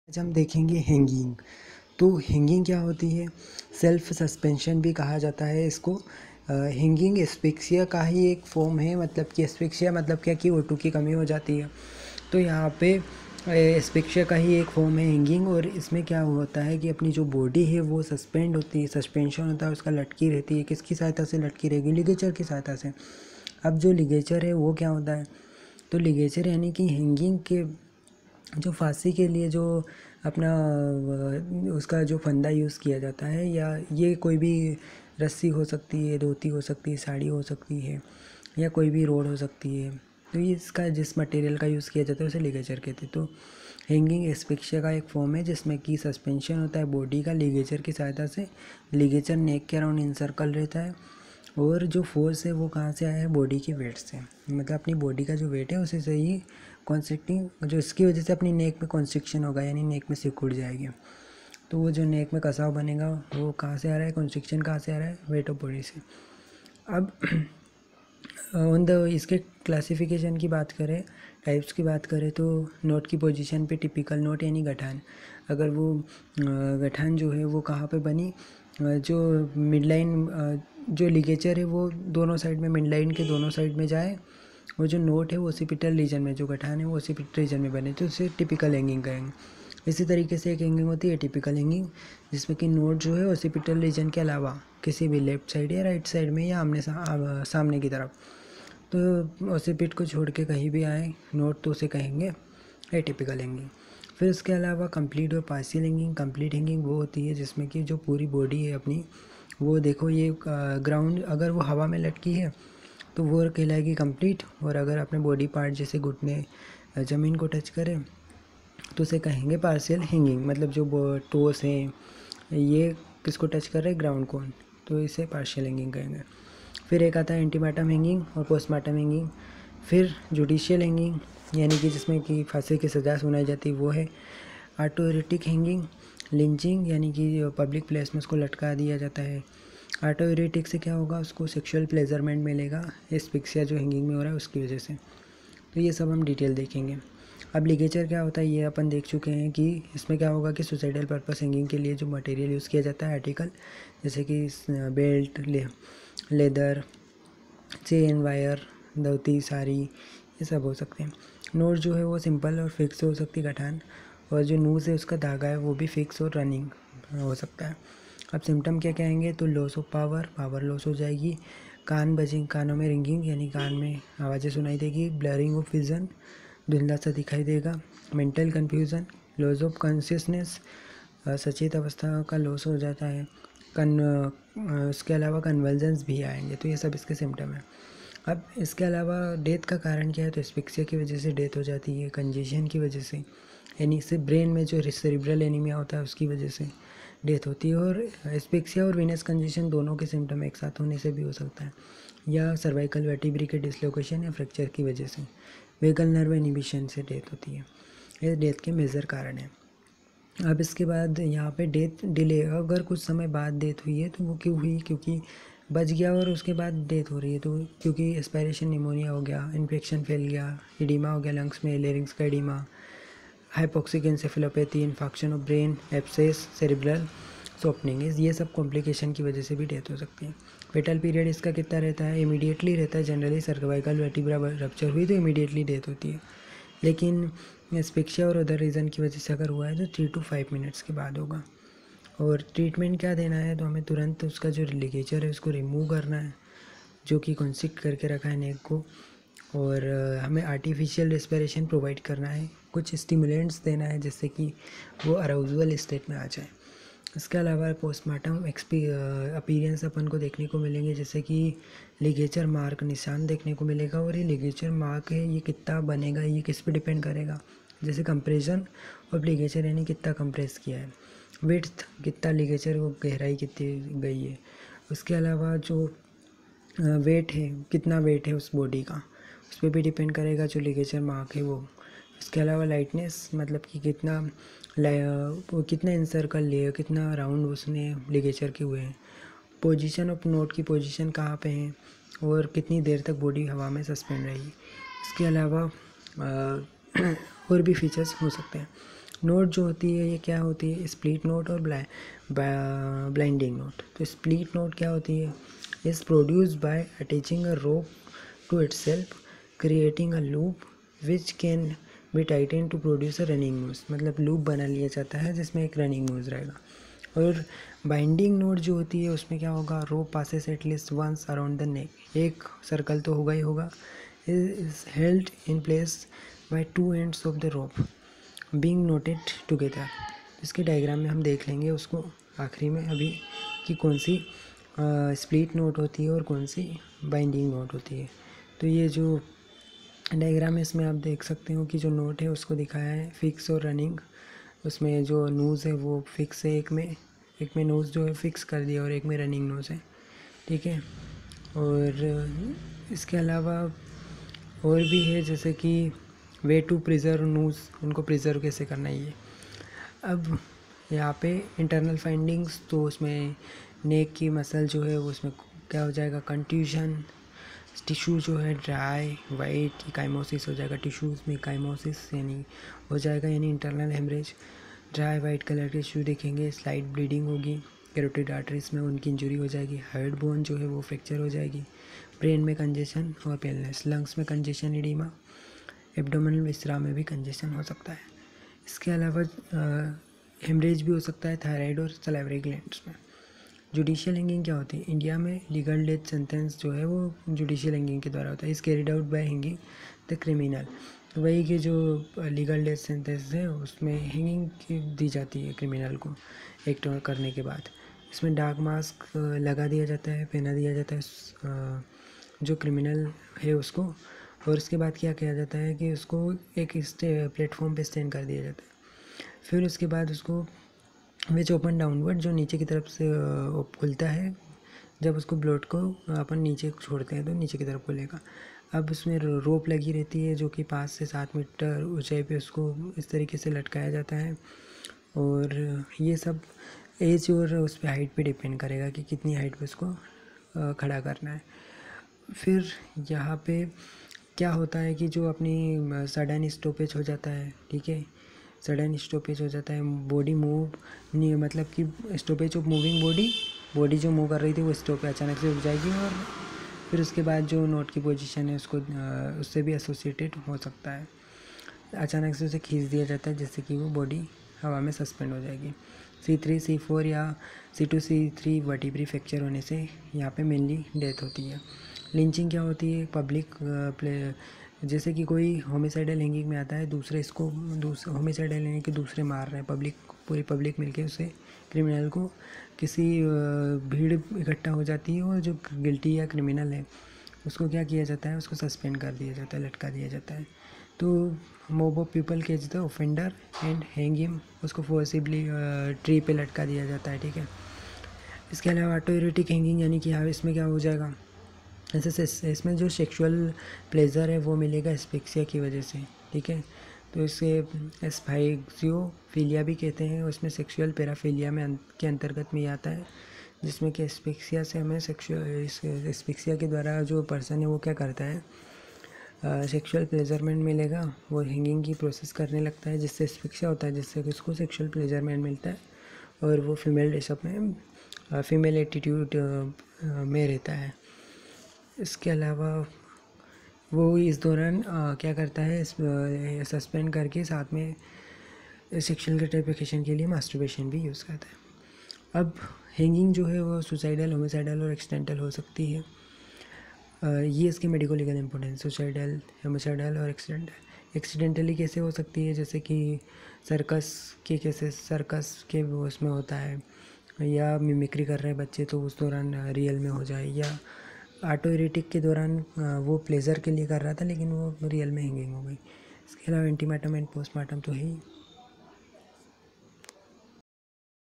आज हम देखेंगे हैंगिंग। तो हैंगिंग क्या होती है? सेल्फ सस्पेंशन भी कहा जाता है इसको। हैंगिंग एस्फिक्सिया का ही एक फॉर्म है। मतलब कि एस्फिक्सिया मतलब क्या कि O2 की कमी हो जाती है। तो यहाँ पे एस्फिक्सिया का ही एक फॉर्म है हैंगिंग। और इसमें क्या होता है कि अपनी जो बॉडी है वो सस्पेंड होती है, सस्पेंशन होता है उसका, लटकी रहती है। किसकी सहायता से लटकी रहेगी? लिगेचर की सहायता से। अब जो लिगेचर है वो क्या होता है? तो लिगेचर यानी कि हैंगिंग के जो फांसी के लिए जो अपना उसका जो फंदा यूज़ किया जाता है, या ये कोई भी रस्सी हो सकती है, धोती हो सकती है, साड़ी हो सकती है, या कोई भी रोड हो सकती है। तो ये इसका जिस मटेरियल का यूज़ किया जाता है उसे लिगेचर कहते हैं। तो हैंगिंग एस्फिक्सिया का एक फॉर्म है जिसमें कि सस्पेंशन होता है बॉडी का लिगेचर की सहायता से। लिगेचर नेक के अराउंड इंसर्कल रहता है और जो फोर्स है वो कहाँ से आया है? बॉडी के वेट से। मतलब अपनी बॉडी का जो वेट है उसी से ही कॉन्स्ट्रिक्टिंग, जो इसकी वजह से अपनी नेक में कॉन्स्ट्रिक्शन होगा, यानी नेक में सिकुड़ उड़ जाएगी। तो वो जो नेक में कसाव बनेगा वो कहाँ से आ रहा है? कॉन्स्ट्रिक्शन कहाँ से आ रहा है? वेट ऑफ बॉडी से। अब इसके क्लासिफिकेशन की बात करें, टाइप्स की बात करें, तो नोट की पोजीशन पे टिपिकल नोट यानी गठान। अगर वो गठान जो है वो कहाँ पे बनी? जो मिड लाइन, जो लिगेचर है वो दोनों साइड में, मिड लाइन के दोनों साइड में जाए। वो जो नोट है वो ओसिपिटल रीजन में, जो गठान है वो ओसिपिटल रीजन में बने, तो उसे टिपिकल हैंगिंग कहेंगे। इसी तरीके से एक हैंगिंग होती है टिपिकल हैंगिंग, जिसमें कि नोट जो है ओसिपिटल रीजन के अलावा किसी भी लेफ्ट साइड या राइट साइड में या सामने की तरफ, तो ओसिपिट को छोड़ के कहीं भी आए नोट, तो उसे कहेंगे एटिपिकल हैंगिंग। फिर उसके अलावा कंप्लीट और पार्शियल हैंगिंग। कंप्लीट हैंगिंग वो होती है जिसमें कि जो पूरी बॉडी है अपनी, वो देखो ये ग्राउंड, अगर वो हवा में लटकी है तो वो कहलाएगी कंप्लीट। और अगर अपने बॉडी पार्ट जैसे घुटने ज़मीन को टच करें तो उसे कहेंगे पार्शियल हैंगिंग। मतलब जो टोस हैं ये किसको टच कर रहे हैं? ग्राउंड को, तो इसे पार्शियल हैंगिंग कहेंगे। फिर एक आता है एंटीमार्टम हैंगिंग और पोस्टमार्टम हैंगिंग। फिर जुडिशियल हैंगिंग, यानी कि जिसमें कि फांसी की सज़ा सुनाई जाती है, वो है। ऑटोरेटिक हैंगिंग, लिंचिंग, यानी कि पब्लिक प्लेस में उसको लटका दिया जाता है। ऑटोरेटिक से क्या होगा? उसको सेक्सुअल प्लेजरमेंट मिलेगा, एस्फिक्सिया जो हैंगिंग में हो रहा है उसकी वजह से। तो ये सब हम डिटेल देखेंगे। अब लिगेचर क्या होता है ये अपन देख चुके हैं कि इसमें क्या होगा कि सुसाइडल पर्पस हैंगिंग के लिए जो मटेरियल यूज़ किया जाता है आर्टिकल, जैसे कि belt, leather, chain, wire, dhoti, sari, ये सब हो सकते हैं। नोट जो है वो सिंपल और फिक्स हो सकती है, गठान। और जो नूज़ है उसका धागा है वो भी फिक्स और रनिंग हो सकता है। अब सिम्टम क्या क्या आएंगे? तो loss of power, power loss हो जाएगी। कान बजिंग, कानों में रिंगिंग यानी कान में आवाज़ें सुनाई देगी। ब्लरिंग ऑफ विज़न, धुंधला सा दिखाई देगा। Mental confusion, loss of consciousness, सचेत अवस्था का लॉस हो जाता है। उसके अलावा कन्वल्जन्स भी आएंगे। तो ये सब इसके सिम्टम हैं। अब इसके अलावा डेथ का कारण क्या है? तो एस्फिक्सिया की वजह से डेथ हो जाती है, कंजेशन की वजह से, यानी इससे ब्रेन में जो सेरिब्रल एनीमिया होता है उसकी वजह से डेथ होती है। और एस्फिक्सिया और वीनस कंजेशन दोनों के सिम्टम एक साथ होने से भी हो सकता है, या सर्वाइकल वर्टिब्री के डिसलोकेशन या फ्रैक्चर की वजह से। वेगल नर्व इनिबिशन से डेथ होती है। ये डेथ के मेजर कारण हैं। अब इसके बाद यहाँ पे डेथ डिले, अगर कुछ समय बाद डेथ हुई है तो वो क्यों हुई? क्योंकि बच गया और उसके बाद डेथ हो रही है, तो क्योंकि एस्पायरेशन निमोनिया हो गया, इन्फेक्शन फैल गया, एडिमा हो गया लंग्स में, लेरिंग्स का oedema, hypoxic encephalopathy, infection of brain, abscess, cerebral softening, ये सब कॉम्प्लिकेशन की वजह से भी डेथ हो सकती है। फेटल पीरियड इसका कितना रहता है? इमीडिएटली रहता है। जनरली सर्वाइकल वर्टिब्रा रप्चर हुई तो इमीडिएटली डेथ होती है, लेकिन एस्फिक्सिया और अदर रीज़न की वजह से अगर हुआ है तो 3 to 5 मिनट्स के बाद होगा। और ट्रीटमेंट क्या देना है? तो हमें तुरंत उसका जो लिगेचर है उसको रिमूव करना है, जो कि कॉन्स्ट्रिक्ट करके रखा है नेक को। और हमें आर्टिफिशियल रेस्पिरेशन प्रोवाइड करना है, कुछ स्टिमुलेंट्स देना है जिससे कि वो अराउजल स्टेट में आ जाए। इसके अलावा पोस्टमार्टम अपीयरेंस अपन को देखने को मिलेंगे, जैसे कि लिगेचर मार्क, निशान देखने को मिलेगा। और ये लिगेचर मार्क है ये कितना बनेगा, ये किस पे डिपेंड करेगा? जैसे कंप्रेशन और लिगेचर, यानी कितना कंप्रेस किया है, विड्थ कितना लिगेचर, वो गहराई कितनी गई है। उसके अलावा जो वेट है, कितना वेट है उस बॉडी का, उस पर भी डिपेंड करेगा जो लिगेचर मार्क है वो। इसके अलावा लाइटनेस, मतलब कि वो कितना इंसर्कल लिए, कितना राउंड उसने लिगेचर के हुए हैं। पोजीशन ऑफ नोट की पोजीशन कहाँ पे है, और कितनी देर तक बॉडी हवा में सस्पेंड रहेगी। इसके अलावा और भी फीचर्स हो सकते हैं। नोट जो होती है ये क्या होती है, स्प्लिट नोट और ब्लाइंडिंग नोट। तो स्प्लिट नोट क्या होती है, is produced by attaching a rope to itself creating a loop which can be tightened to produce a running noose. मतलब लूप बना लिया जाता है जिसमें एक रनिंग नोज रहेगा। और बाइंडिंग नोट जो होती है उसमें क्या होगा, rope passes at least once around the neck, एक सर्कल तो होगा ही होगा, is held in place by two ends of the rope being knotted together. इसके डायग्राम में हम देख लेंगे उसको आखिरी में अभी कि कौन सी स्प्लिट नोट होती है और कौन सी बाइंडिंग नोट होती है। तो ये जो डायग्राम है इसमें आप देख सकते हो कि जो नोट है उसको दिखाया है फिक्स और रनिंग। उसमें जो नोज़ है वो फिक्स है, एक में नोज़ जो है फिक्स कर दिया और एक में रनिंग नोज़ है, ठीक है। और इसके अलावा और भी है, जैसे कि वे टू प्रिजर्व नोज़, उनको प्रिजर्व कैसे करना है ये। अब यहाँ पे इंटरनल फाइंडिंग्स, तो उसमें नेक की मसल जो है वो उसमें क्या हो जाएगा, कंट्यूशन, टिश्यू जो है ड्राई वाइट इकाइमोसिस हो जाएगा, टिश्यूज़ में इकाइमोसिस यानी हो जाएगा, यानी internal haemorrhage. Dry white colour के टिश्यू दिखेंगे, स्लाइट ब्लीडिंग होगी, कैरोटिड आर्टरीज में उनकी इंजरी हो जाएगी, हेड बोन जो है वो फ्रैक्चर हो जाएगी, ब्रेन में कंजेशन और पेलनेस, लंग्स में कंजेशन एडिमा, एब्डोमिनल विसरा में भी कंजेशन हो सकता है। इसके अलावा हेमरेज भी हो सकता है थायराइड और सलाइवरी ग्लैंड्स में। जुडिशियल हैंगिंग क्या होती है, इंडिया में लीगल डेथ सेंटेंस जो है वो जुडिशियल हैंगिंग के द्वारा होता है, is carried out by hanging the criminal. वही कि जो लीगल डेथ सेंटेंस है उसमें हैंगिंग दी जाती है क्रिमिनल को एक्ट करने के बाद। इसमें डार्क मास्क लगा दिया जाता है, पहना दिया जाता है जो क्रिमिनल है उसको, और उसके बाद क्या किया जाता है कि उसको एक प्लेटफॉर्म पे स्टैंड कर दिया जाता है। फिर उसके बाद उसको विच ओपन डाउनवर्ड, जो नीचे की तरफ से खुलता है, जब उसको ब्लड को अपन नीचे छोड़ते हैं तो नीचे की तरफ खुलेगा। अब उसमें रोप लगी रहती है जो कि 5 से 7 मीटर ऊंचाई पे उसको इस तरीके से लटकाया जाता है। और ये सब एज और उस पर हाइट पे डिपेंड करेगा कि कितनी हाइट पे उसको खड़ा करना है। फिर यहाँ पे क्या होता है कि जो अपनी सडन स्टॉपेज हो जाता है, ठीक है, सडन स्टॉपेज हो जाता है, बॉडी मूव नहीं, मतलब कि स्टॉपेज ऑफ मूविंग बॉडी जो मूव कर रही थी वो स्टॉप अचानक से रुक जाएगी, और फिर उसके बाद जो नोट की पोजीशन है उसको उससे भी एसोसिएटेड हो सकता है, अचानक से उसे खींच दिया जाता है जिससे कि वो बॉडी हवा में सस्पेंड हो जाएगी। C3 C4 या C2 C3 वर्टिब्री फ्रैक्चर होने से यहाँ पे मेनली डेथ होती है। लिंचिंग क्या होती है, पब्लिक जैसे कि कोई होमिसाइडल हैंगिंग में आता है, दूसरे इसको होमिसाइडल यानी कि दूसरे मार रहे हैं, पूरी पब्लिक मिलके उसे क्रिमिनल को किसी भीड़ इकट्ठा हो जाती है और जो गिल्टी या क्रिमिनल है उसको क्या किया जाता है, उसको सस्पेंड कर दिया जाता है, लटका दिया जाता है। तो mob of people catch the offender and hang him, उसको फोर्सिबली ट्री पे लटका दिया जाता है, ठीक है। इसके अलावा ऑटो एरोटिक हैंगिंग यानी कि हाँ इसमें क्या हो जाएगा, ऐसे इसमें जो सेक्सुअल प्लेजर है वो मिलेगा एस्फिक्सिया की वजह से, ठीक है। तो इसे एस्फाइक्सियोफिलिया भी कहते हैं, उसमें सेक्सुअल पैराफिलिया में के अंतर्गत में ही आता है, जिसमें कि एस्फिक्सिया से हमें एस्फिक्सिया के द्वारा जो पर्सन है वो क्या करता है, सेक्सुअल प्लेजरमेंट मिलेगा, वो हैंगिंग की प्रोसेस करने लगता है जिससे एस्फिक्सिया होता है, जिससे कि उसको सेक्सुअल प्लेजरमेंट मिलता है, और वो फीमेल ड्रेसअप में फीमेल एटीट्यूड में रहता है। इसके अलावा वो इस दौरान क्या करता है, सस्पेंड करके साथ में सेक्शुअल ग्रेटिफिकेशन के लिए मास्टरबेशन भी यूज़ करता है। अब हैंगिंग जो है वो सुसाइडल, होमिसाइडल और एक्सीडेंटल हो सकती है। ये इसके medico legal importance, suicidal, homicidal और एक्सीडेंटली कैसे हो सकती है, जैसे कि सर्कस के केसेस, सर्कस के उसमें होता है, या मिमिक्री कर रहे हैं बच्चे तो उस दौरान रियल में हो जाए, या ऑटो एरोटिक के दौरान वो प्लेजर के लिए कर रहा था लेकिन वो रियल में हैंगिंग हो गई। इसके अलावा एंटीमार्टम एंड पोस्टमार्टम तो है ही।